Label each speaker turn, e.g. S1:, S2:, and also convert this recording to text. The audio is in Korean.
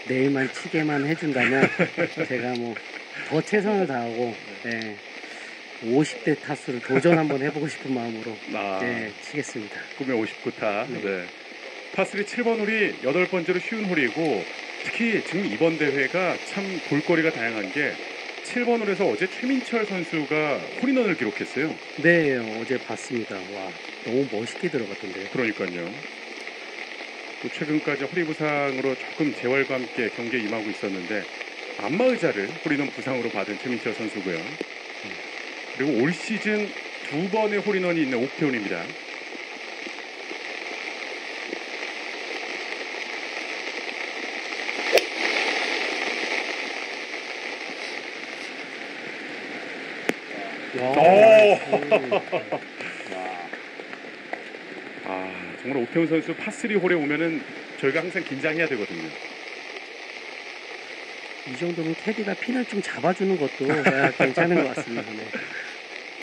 S1: 내일만 치게만 해준다면 제가 뭐 더 최선을 다하고 50대 타수를 도전 한번 해보고 싶은 마음으로 치겠습니다.
S2: 꿈의 59타. 네. 파3 7번 홀이 8번째로 쉬운 홀이고 특히 지금 이번 대회가 참 볼거리가 다양한 게 7번 홀에서 어제 최민철 선수가 홀인원을 기록했어요.
S1: 네, 어제 봤습니다. 와, 너무 멋있게 들어갔던데요.
S2: 그러니까요. 또 최근까지 허리 부상으로 조금 재활과 함께 경기에 임하고 있었는데 안마의자를 홀인원 부상으로 받은 최민철 선수고요. 그리고 올 시즌 2번의 홀인원이 있는 옥태훈입니다. 정말 옥태훈 선수 파3 홀에 오면은 저희가 항상 긴장해야 되거든요.
S1: 이 정도면 캐디가 핀을 좀 잡아주는 것도 괜찮은 것 같습니다. 네.